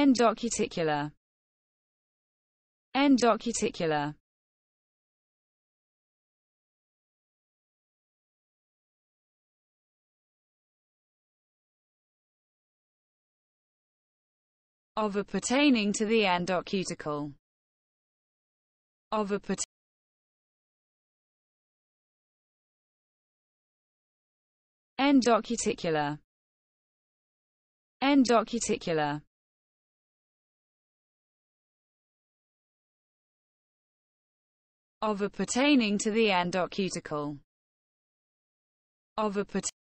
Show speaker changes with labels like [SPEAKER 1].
[SPEAKER 1] Endocuticular. Endocuticular. Of or pertaining to the endocuticle. Of or Endocuticular. Endocuticular. Of or pertaining to the endocuticle. Of or